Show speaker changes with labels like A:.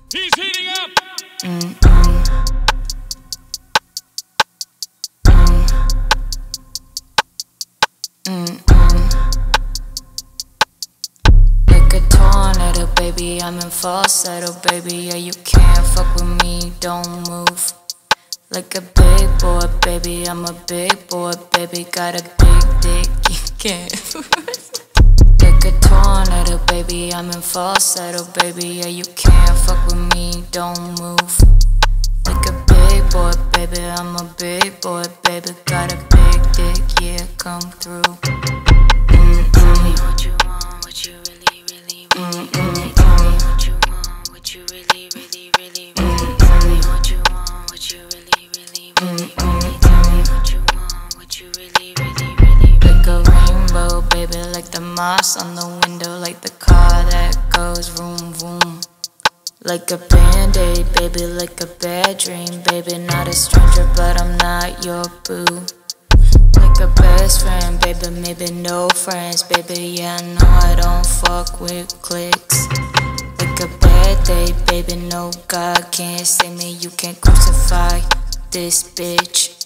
A: He's heating up.
B: Like a tornado, baby, I'm in falsetto, baby. Yeah, you can't fuck with me, don't move. Like a big boy, baby, I'm a big boy, baby. Got a big dick, you can't. Like a tornado, baby, I'm in falsetto, baby. Yeah, you can't fuck with me, don't move. Like a big boy, baby, I'm a big boy, baby. Got a big dick, yeah, come through. Tell me what you want, what you really, really, really, really. Tell me what you want, what you really, really, really, really. Tell me what you want, what you really, really, really, really. Tell me what you want, what you really, really, really. Like a rainbow, baby, like the moss on the window, like the car that goes vroom, vroom. Like a bandaid, baby, like a bad dream, baby. Not a stranger, but I'm not your boo. Like a best friend, baby, maybe no friends, baby. Yeah, I know I don't fuck with clicks. Like a bad day, baby, no God can't save me. You can't crucify this bitch.